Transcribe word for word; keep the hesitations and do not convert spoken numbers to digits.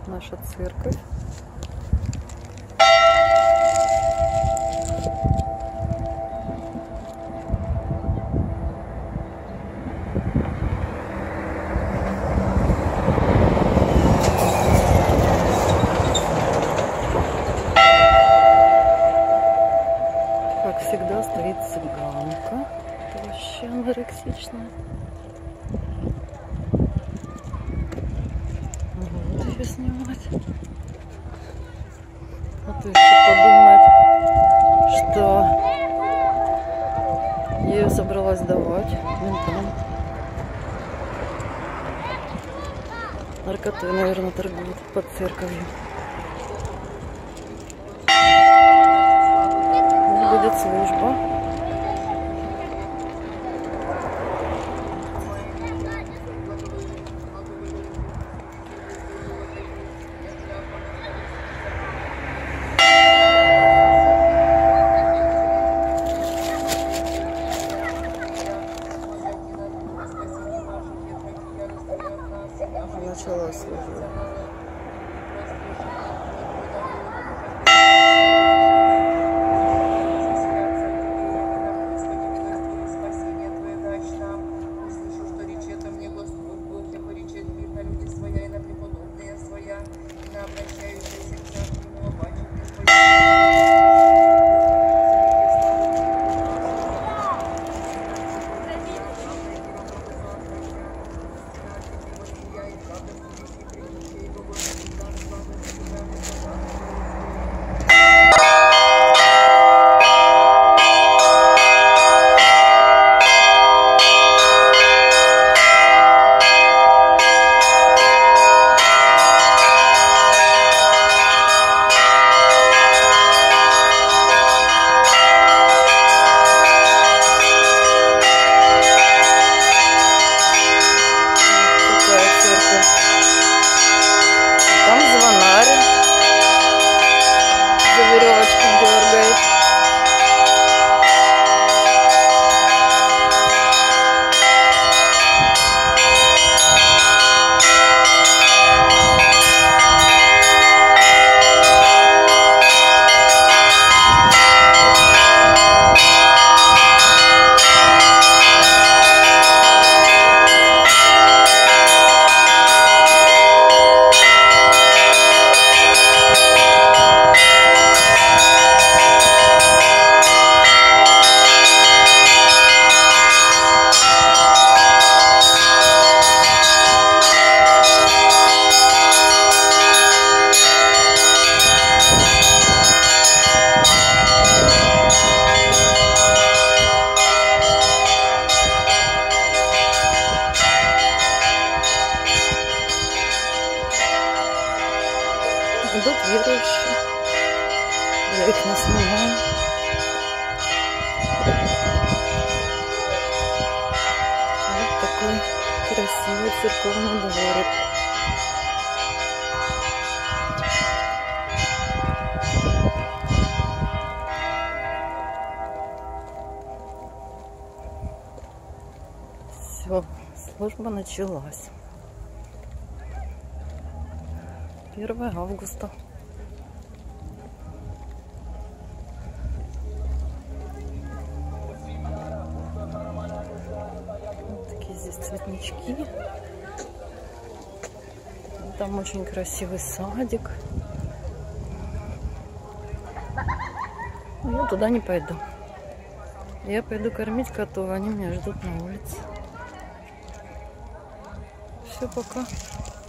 наша церковь. Как всегда стоит цыганка. Это вообще анорексичная. Вот ее снимать. А то еще подумает, что я ее собралась давать ментам. Наркотой, наверное, торгуют под церковью. Будет служба. Начала служба. Там звонарь за веревочку дергает. Идут верующие. Я их не снимаю. Вот такой красивый церковный дворик. Все, служба началась. первое августа. Вот такие здесь цветнички. Там очень красивый садик. Но я туда не пойду. Я пойду кормить котов, они меня ждут на улице. Все, пока.